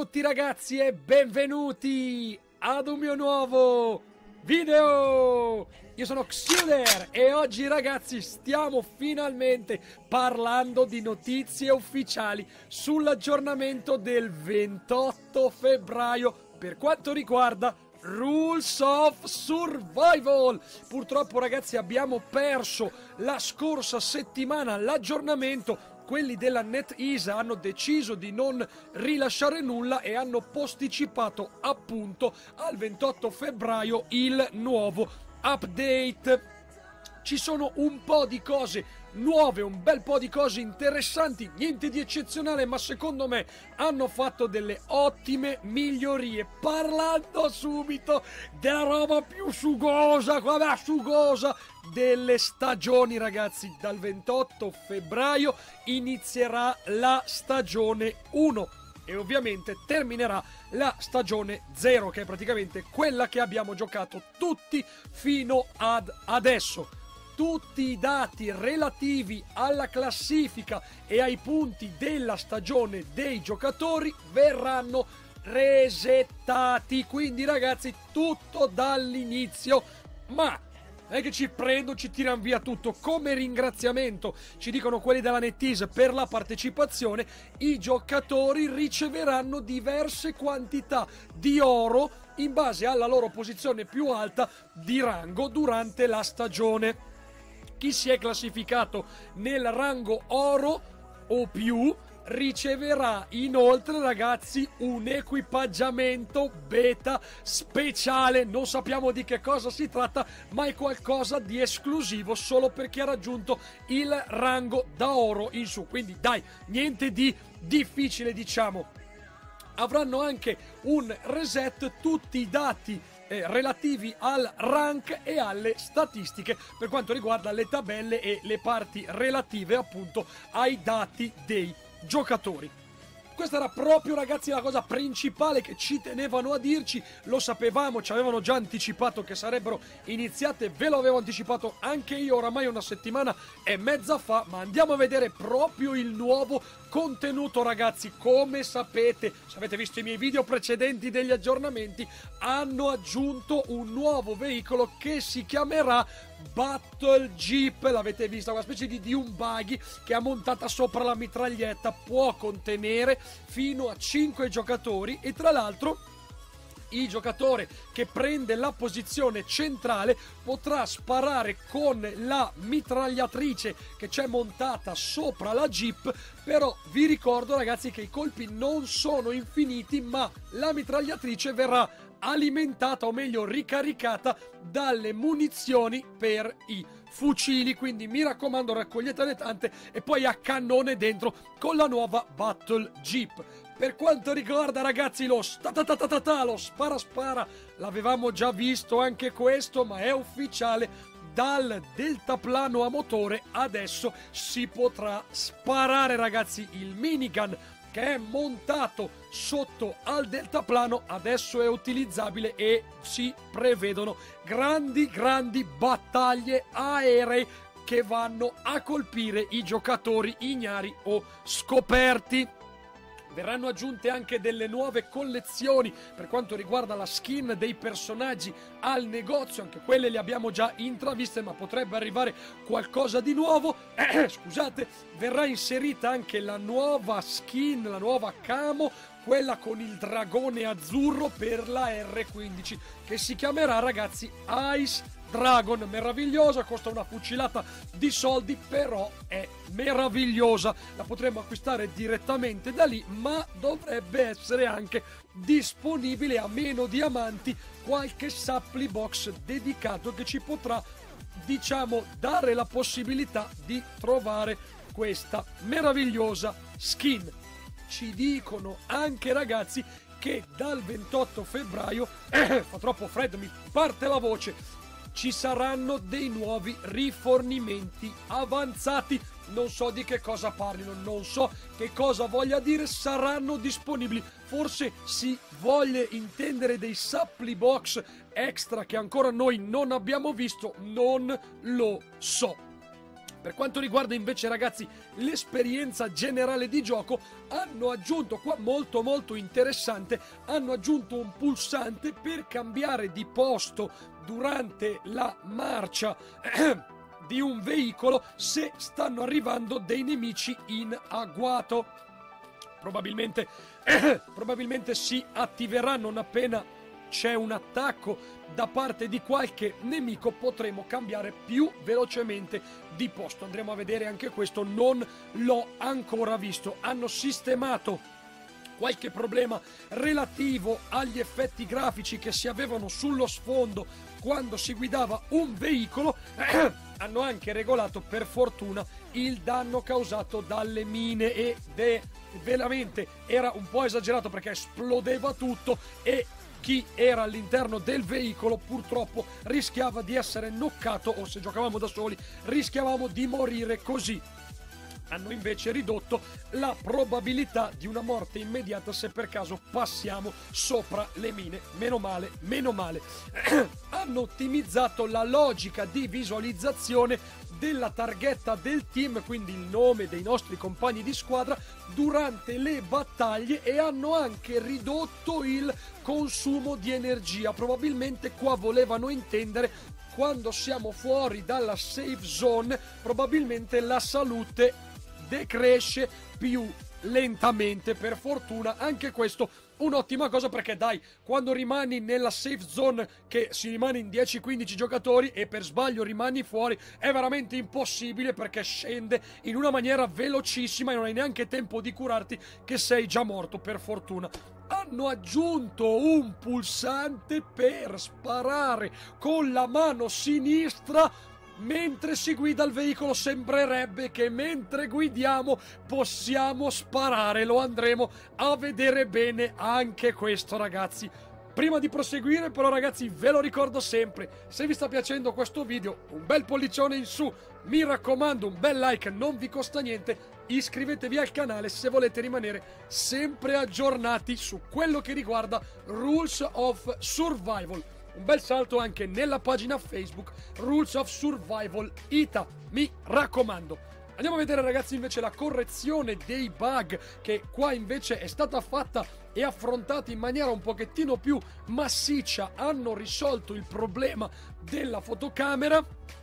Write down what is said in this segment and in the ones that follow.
tutti ragazzi e benvenuti ad un mio nuovo video! Io sono Xuder e oggi ragazzi stiamo finalmente parlando di notizie ufficiali sull'aggiornamento del 28 febbraio per quanto riguarda Rules of Survival. Purtroppo ragazzi abbiamo perso la scorsa settimana l'aggiornamento. Quelli della NetEase hanno deciso di non rilasciare nulla e hanno posticipato appunto al 28 febbraio il nuovo update. Ci sono un po' di cose nuove, un bel po' di cose interessanti, niente di eccezionale, ma secondo me hanno fatto delle ottime migliorie. Parlando subito della roba più sugosa, delle stagioni ragazzi, dal 28 febbraio inizierà la stagione 1 e ovviamente terminerà la stagione 0, che è praticamente quella che abbiamo giocato tutti fino ad adesso. Tutti i dati relativi alla classifica e ai punti della stagione dei giocatori verranno resettati, quindi ragazzi tutto dall'inizio. Ma non è che ci tirano via tutto. Come ringraziamento, ci dicono quelli della NetEase, per la partecipazione, i giocatori riceveranno diverse quantità di oro in base alla loro posizione più alta di rango durante la stagione. Chi si è classificato nel rango oro o più riceverà inoltre ragazzi un equipaggiamento beta speciale. Non sappiamo di che cosa si tratta, ma è qualcosa di esclusivo solo per chi ha raggiunto il rango da oro in su. Quindi dai, niente di difficile diciamo. Avranno anche un reset tutti i dati relativi al rank e alle statistiche per quanto riguarda le tabelle e le parti relative appunto ai dati dei giocatori. Questa era proprio ragazzi la cosa principale che ci tenevano a dirci. Lo sapevamo, ci avevano già anticipato che sarebbero iniziate, ve lo avevo anticipato anche io oramai una settimana e mezza fa, ma andiamo a vedere proprio il nuovo contenuto ragazzi. Come sapete, se avete visto i miei video precedenti degli aggiornamenti, hanno aggiunto un nuovo veicolo che si chiamerà Battle Jeep. L'avete visto, una specie di un buggy che ha montata sopra la mitraglietta, può contenere fino a 5 giocatori e tra l'altro il giocatore che prende la posizione centrale potrà sparare con la mitragliatrice che c'è montata sopra la Jeep. Però vi ricordo ragazzi che i colpi non sono infiniti, ma la mitragliatrice verrà alimentata o meglio ricaricata dalle munizioni per i fucili, quindi mi raccomando raccoglietene tante e poi a cannone dentro con la nuova Battle Jeep. Per quanto riguarda ragazzi lo spara, l'avevamo già visto anche questo, ma è ufficiale. Dal deltaplano a motore adesso si potrà sparare ragazzi. Il minigun che è montato sotto al deltaplano adesso è utilizzabile e si prevedono grandi battaglie aeree che vanno a colpire i giocatori ignari o scoperti. Verranno aggiunte anche delle nuove collezioni per quanto riguarda la skin dei personaggi al negozio, anche quelle le abbiamo già intraviste, ma potrebbe arrivare qualcosa di nuovo. Scusate, verrà inserita anche la nuova skin, la nuova camo, quella con il dragone azzurro per la R15, che si chiamerà ragazzi Ice Dragon. Meravigliosa, costa una fucilata di soldi, però è meravigliosa. La potremo acquistare direttamente da lì, ma dovrebbe essere anche disponibile a meno diamanti qualche supply box dedicato che ci potrà diciamo dare la possibilità di trovare questa meravigliosa skin. Ci dicono anche ragazzi che dal 28 febbraio fa troppo freddo, mi parte la voce, ci saranno dei nuovi rifornimenti avanzati. Non so di che cosa parlino, non so che cosa voglia dire saranno disponibili. Forse si voglia intendere dei supply box extra che ancora noi non abbiamo visto, non lo so. Per quanto riguarda invece, ragazzi, l'esperienza generale di gioco, hanno aggiunto, qua molto molto interessante, hanno aggiunto un pulsante per cambiare di posto durante la marcia di un veicolo se stanno arrivando dei nemici in agguato. Probabilmente si attiverà non appena c'è un attacco da parte di qualche nemico, potremo cambiare più velocemente di posto. Andremo a vedere anche questo, non l'ho ancora visto. Hanno sistemato qualche problema relativo agli effetti grafici che si avevano sullo sfondo quando si guidava un veicolo. Hanno anche regolato, per fortuna, il danno causato dalle mine ed veramente era un po' esagerato perché esplodeva tutto e chi era all'interno del veicolo purtroppo rischiava di essere knoccato, o se giocavamo da soli rischiavamo di morire così. Hanno invece ridotto la probabilità di una morte immediata se per caso passiamo sopra le mine. Meno male, meno male. Hanno ottimizzato la logica di visualizzazione della targhetta del team, quindi il nome dei nostri compagni di squadra, durante le battaglie, e hanno anche ridotto il consumo di energia. Probabilmente qua volevano intendere quando siamo fuori dalla safe zone, probabilmente la salute decresce più lentamente. Per fortuna anche questo un'ottima cosa, perché dai, quando rimani nella safe zone, che si rimane in 10-15 giocatori, e per sbaglio rimani fuori, è veramente impossibile perché scende in una maniera velocissima e non hai neanche tempo di curarti che sei già morto. Per fortuna hanno aggiunto un pulsante per sparare con la mano sinistra mentre si guida il veicolo. Sembrerebbe che mentre guidiamo possiamo sparare. Lo andremo a vedere bene anche questo, ragazzi. Prima di proseguire però, ragazzi, ve lo ricordo sempre, se vi sta piacendo questo video, un bel pollicione in su, mi raccomando, un bel like, non vi costa niente. Iscrivetevi al canale se volete rimanere sempre aggiornati su quello che riguarda Rules of Survival. Un bel salto anche nella pagina Facebook Rules of Survival Ita, mi raccomando. Andiamo a vedere, ragazzi, invece la correzione dei bug, che qua invece è stata fatta e affrontata in maniera un pochettino più massiccia. Hanno risolto il problema della fotocamera,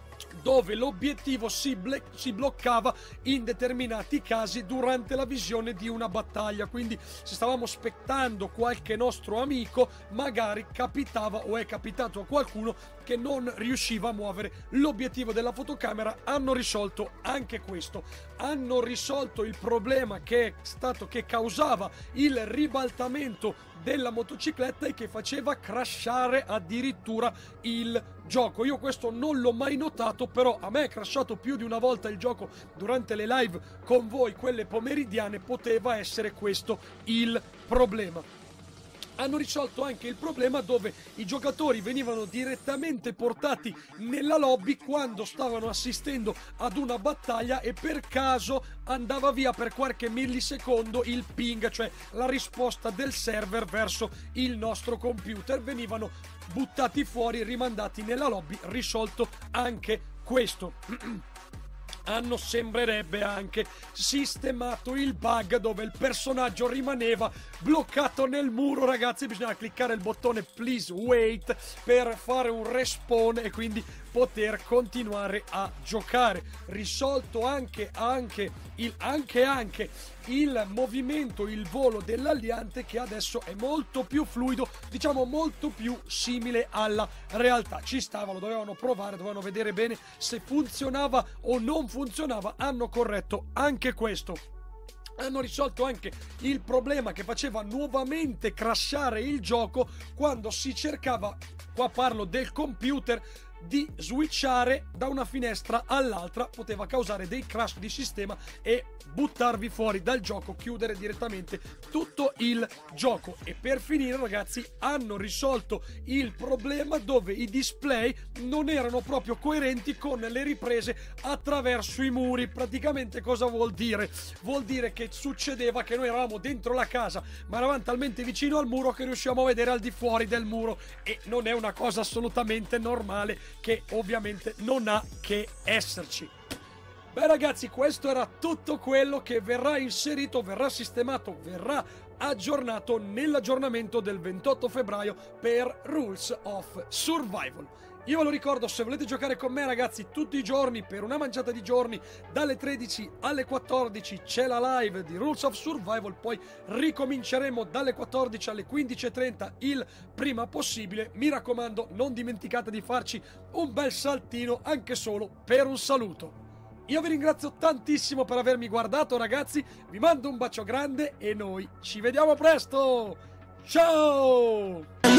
dove l'obiettivo si bloccava in determinati casi durante la visione di una battaglia. Quindi se stavamo aspettando qualche nostro amico, magari capitava, o è capitato a qualcuno, che non riusciva a muovere l'obiettivo della fotocamera. Hanno risolto anche questo. Hanno risolto il problema che causava il ribaltamento della motocicletta e che faceva crashare addirittura il gioco. Io questo non l'ho mai notato, però a me è crashato più di una volta il gioco durante le live con voi, quelle pomeridiane. Poteva essere questo il problema. Hanno risolto anche il problema dove i giocatori venivano direttamente portati nella lobby quando stavano assistendo ad una battaglia e per caso andava via per qualche millisecondo il ping, cioè la risposta del server verso il nostro computer. Venivano buttati fuori, rimandati nella lobby. Risolto anche questo. Hanno, sembrerebbe, anche sistemato il bug dove il personaggio rimaneva bloccato nel muro. Ragazzi, bisogna cliccare il bottone please wait per fare un respawn e quindi poter continuare a giocare. Risolto anche il movimento, il volo dell'aliante, che adesso è molto più fluido, diciamo molto più simile alla realtà. Ci stava, lo dovevano provare, dovevano vedere bene se funzionava o non funzionava. Hanno corretto anche questo. Hanno risolto anche il problema che faceva nuovamente crashare il gioco quando si cercava, qua parlo del computer, di switchare da una finestra all'altra. Poteva causare dei crash di sistema e buttarvi fuori dal gioco, chiudere direttamente tutto il gioco. E per finire, ragazzi, hanno risolto il problema dove i display non erano proprio coerenti con le riprese attraverso i muri. Praticamente cosa vuol dire? Vuol dire che succedeva che noi eravamo dentro la casa ma eravamo talmente vicino al muro che riuscivamo a vedere al di fuori del muro, e non è una cosa assolutamente normale, che ovviamente non ha che esserci. Beh ragazzi, questo era tutto quello che verrà inserito, verrà sistemato, verrà aggiornato nell'aggiornamento del 28 febbraio per Rules of Survival. Io ve lo ricordo, se volete giocare con me ragazzi tutti i giorni per una manciata di giorni dalle 13 alle 14 c'è la live di Rules of Survival, poi ricominceremo dalle 14 alle 15:30 il prima possibile. Mi raccomando, non dimenticate di farci un bel saltino anche solo per un saluto. Io vi ringrazio tantissimo per avermi guardato ragazzi, vi mando un bacio grande e noi ci vediamo presto! Ciao!